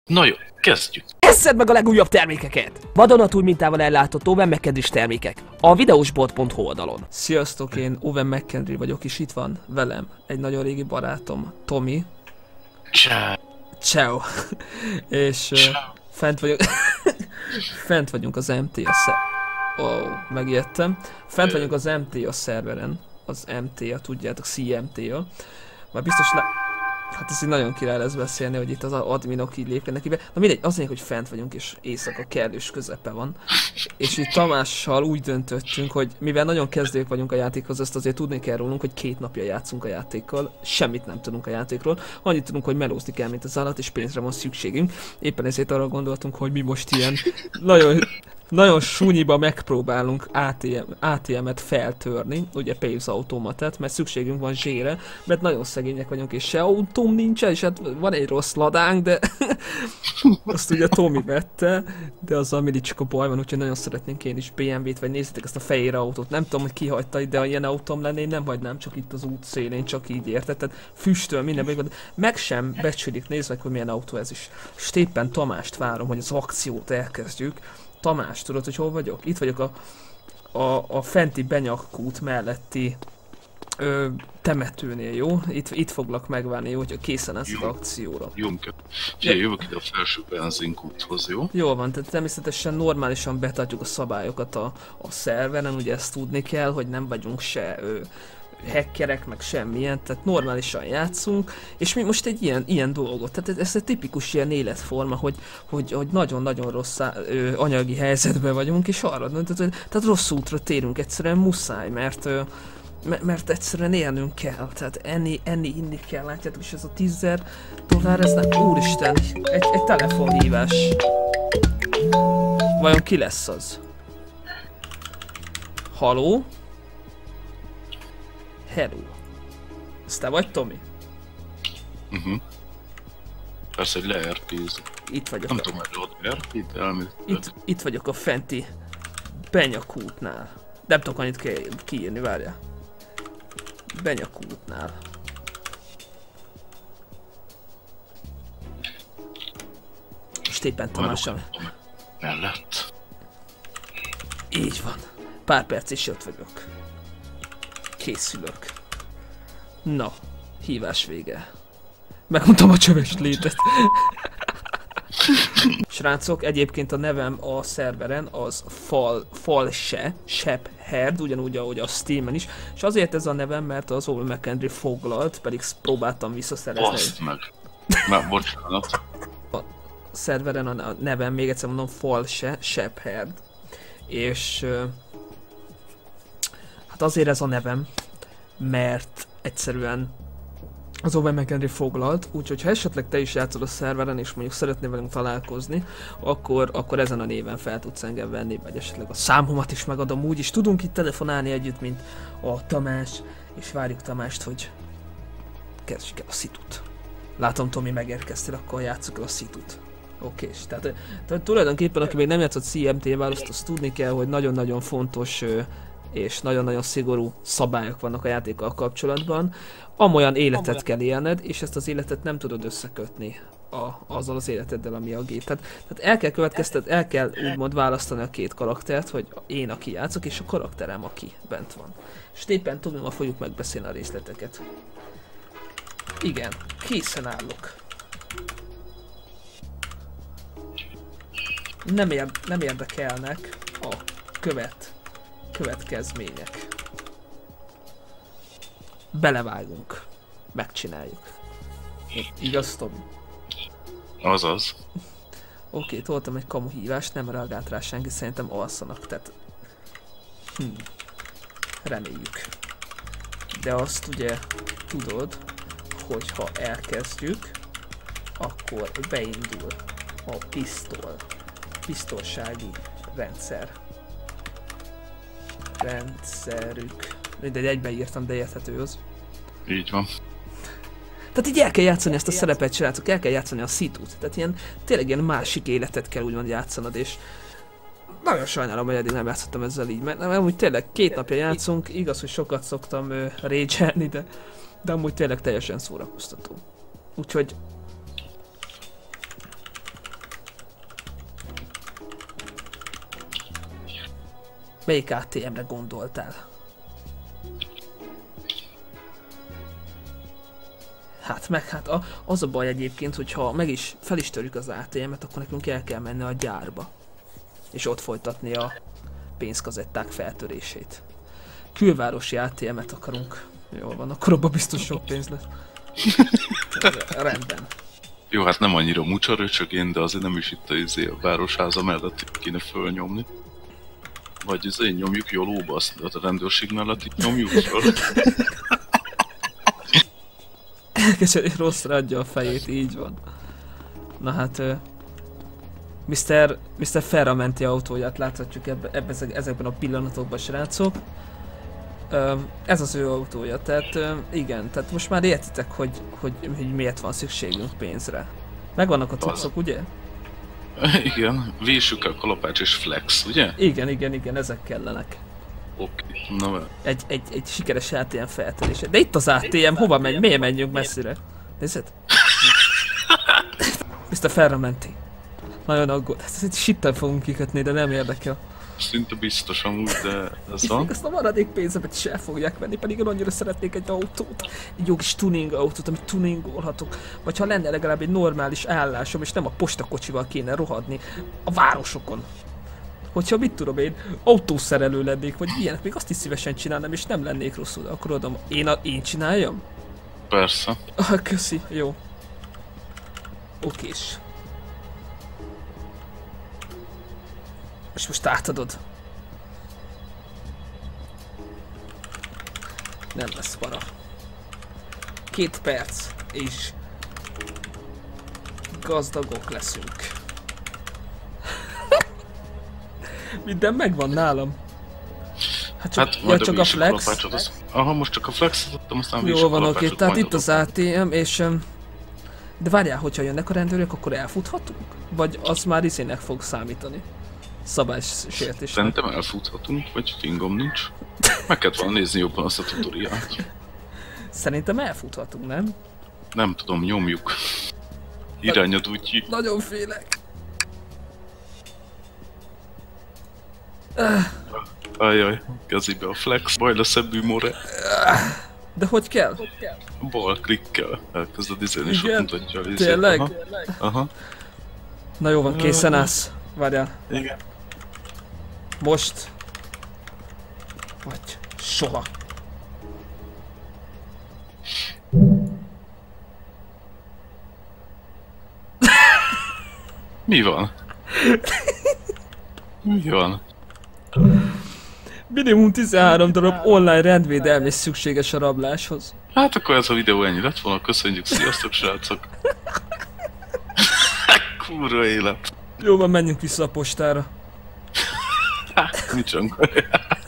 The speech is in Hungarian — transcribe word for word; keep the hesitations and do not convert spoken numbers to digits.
Na jó, kezdjük. Eszed meg a legújabb termékeket! Vadonatúj mintával ellátott Owen McKendry termékek a videósbolt pont hu oldalon. Sziasztok, én Owen McKendry vagyok, és itt van velem egy nagyon régi barátom, Tomi. Ciao. Ciao. És uh, fent vagyok... fent vagyunk az em té á szer... Oh, megijedtem. Fent vagyunk az em té á szerveren. Az em té á, tudjátok, cé em té á. Már biztos le... Hát ez így nagyon király lesz beszélni, hogy itt az adminok így lépkednek be. Na mindegy, az hogy fent vagyunk és éjszaka kellős közepe van. És itt Tamással úgy döntöttünk, hogy mivel nagyon kezdők vagyunk a játékhoz, ezt azért tudni kell rólunk, hogy két napja játszunk a játékkal. Semmit nem tudunk a játékról. Annyit tudunk, hogy melózni kell, mint az állat, és pénzre van szükségünk. Éppen ezért arra gondoltunk, hogy mi most ilyen nagyon... Nagyon súnyiba megpróbálunk á té em-et feltörni, ugye Paves automatát, mert szükségünk van zsére, mert nagyon szegények vagyunk, és se autóm nincsen, és hát van egy rossz ladánk, de azt ugye Tomi vette, de azzal mindig csak a baj van, úgyhogy nagyon szeretnénk én is bé em vét, vagy nézzétek ezt a fehér autót, nem tudom, hogy ki hagyta, de ha ilyen autóm lenne, én nem hagynám csak itt az út szélén, csak így érted, tehát füstöl minden, meg sem becsülik, nézd meg, hogy milyen autó ez is. És éppen Tamást várom, hogy az akciót elkezdjük. Tamás, tudod, hogy hol vagyok? Itt vagyok a, a, a fenti Benyakkút melletti ö, temetőnél, jó? Itt, itt foglak megvárni, jó, hogyha készen ez az akcióra. Jó, figyelj, jövök ide a felső benzinkúthoz, jó? Jó van, tehát természetesen normálisan betartjuk a szabályokat a, a szerveren, ugye ezt tudni kell, hogy nem vagyunk se... Ö, hackerek, meg semmilyen, tehát normálisan játszunk, és mi most egy ilyen, ilyen dolgot, tehát ez egy tipikus ilyen életforma, hogy hogy, hogy nagyon-nagyon rossz ö, anyagi helyzetben vagyunk, és arra, tehát, tehát rossz útra térünk, egyszerűen muszáj, mert ö, mert egyszerűen élnünk kell, tehát enni, enni, inni kell, látjátok, és ez a tízezer dollár, ez nem, úristen, egy, egy telefonhívás. Vajon ki lesz az? Haló? Hello. Ez te vagy, Tomi? Uh -huh. Persze, hogy le er pé-z. Itt vagyok. Nem a... tudom, hogy ott er pé-t elméletileg. Itt, itt vagyok a fenti Benyakútnál. Nem tudok annyit ki kiírni, várjál. Benyakútnál. Most éppen Tamással. Mellett. Így van. Pár perc és ott vagyok. Készülök. Na, hívás vége. Megmondtam a csöves létet. Srácok, egyébként a nevem a szerveren az Fal, False, Shepherd, ugyanúgy ahogy a Steamen is. És azért ez a nevem, mert az Owen McKendry foglalt, pedig próbáltam visszaszerezni. Baszd meg! Már bocsánat. A szerveren a nevem, még egyszer mondom, False, Shepherd. És... Hát azért ez a nevem, mert egyszerűen az Owen McKendry foglalt, úgyhogy ha esetleg te is játszol a szerveren és mondjuk szeretnél velünk találkozni, akkor, akkor ezen a néven fel tudsz engem venni, vagy esetleg a számomat is megadom, úgyis tudunk itt telefonálni együtt, mint a Tamás, és várjuk Tamást, hogy kezdjük el a szitut. Látom, Tomi, megérkeztél, akkor játsszuk el a szitut. Oké, és tehát, tehát tulajdonképpen, aki még nem játszott cé em té-vel, azt, azt tudni kell, hogy nagyon-nagyon fontos és nagyon-nagyon szigorú szabályok vannak a játékkal kapcsolatban. Amolyan életet kell élned, és ezt az életet nem tudod összekötni a, azzal az életeddel, ami a gép. Tehát, tehát el kell következtet, el kell úgymond választani a két karaktert, hogy én aki játszok, és a karakterem aki bent van. És éppen Tomival fogjuk megbeszélni a részleteket. Igen, készen állok. Nem, ér, nem érdekelnek a követ. következmények. Belevágunk. Megcsináljuk. Igaz, Tomi? Azaz. Oké, okay, toltam egy kamu hívást, nem reagált rá senki, szerintem alszanak, tehát... Hm. Reméljük. De azt ugye tudod, hogy ha elkezdjük, akkor beindul a pisztol. Pisztolsági rendszer. Rendszerük. Mindegy, egybeírtam, de érthető az. Így van. Tehát így el kell játszani ezt a szerepet, srácok, el kell játszani a szitút. Tehát ilyen, tényleg ilyen másik életet kell úgymond játszanod, és nagyon sajnálom, hogy eddig nem játszottam ezzel így, mert amúgy tényleg két napja játszunk, igaz, hogy sokat szoktam uh, rage-elni, de, de amúgy tényleg teljesen szórakoztató. Úgyhogy Melyik á té em-re gondoltál? Hát meg hát a, az a baj egyébként, hogyha meg is fel is törjük az á té em-et, akkor nekünk el kell menni a gyárba. És ott folytatni a pénzkazetták feltörését. Külvárosi á té em-et akarunk. Jól van, akkor abban biztos sok pénz lesz. Rendben. Jó, hát nem annyira mucsaröcsögén, de azért nem is itt a, izé, a városháza mellett kéne fölnyomni. Vagy izé, nyomjuk jólóba, azt a rendőrség mellett itt nyomjuk föl. Elkeseré rosszra adja a fejét, így van. Na hát... Uh, miszter miszter Ferramenti autóját láthatjuk ebbe, ebbe, ezekben a pillanatokban, srácok. Uh, ez az ő autója, tehát uh, igen, tehát most már értitek, hogy, hogy, hogy miért van szükségünk pénzre. Megvannak a cuccok, ugye? Igen, vésük a kalapács és flex, ugye? Igen, igen, igen, ezek kellenek. Oké, na mert... Egy, egy, egy sikeres á té em feltörése. De itt az á té em, hova megy? Miért menjünk messzire? Nézd? miszter Ferramenti. Nagyon aggód. Ezt sitten fogunk kikötni, de nem érdekel. Szinte biztos amúgy, de ez van. Ezt a maradék pénzemet is el fogják venni, pedig én annyira szeretnék egy autót. Egy jó kis tuning autót, amit tuningolhatok. Vagy ha lenne legalább egy normális állásom, és nem a postakocsival kéne rohadni a városokon. Hogyha mit tudom én, autószerelő lennék, vagy ilyenek, még azt is szívesen csinálnám, és nem lennék rosszul, akkor adom. Én, a, én csináljam? Persze. Ah, köszi, jó. Okés. És most átadod. Nem lesz para. Két perc, és gazdagok leszünk. Minden megvan nálam. Hát csak, hát ja, csak a flex. A az... Aha, most csak a flexet adtam, aztán jó van, oké, tehát itt az á té em, és... Um, de várjál, hogyha jönnek a rendőrök, akkor elfuthatunk? Vagy az már izének fog számítani? Szabálysértésnek. Szerintem elfuthatunk, vagy fingom nincs. Meg kellett volna nézni jobban azt a tutoriát. Szerintem elfuthatunk, nem? Nem tudom, nyomjuk. Irányad úgy. Nagyon félek. Ajjaj, kezébe a flex, baj lesz ebből more. De hogy kell? Bal klikkel elkezded izélni, és ott mutatja a izét. Tényleg? Aha. Aha. Na jó van, készen állsz. Várjál. Igen. Most. Vagy soha. Mi van? Mi van? Minimum tizenhárom darab online rendvédelmi szükséges a rabláshoz. Hát akkor ez a videó ennyi lett volna, köszönjük, sziasztok srácok! Kurva élet! Jó van, menjünk vissza a postára. Mit csinálunk?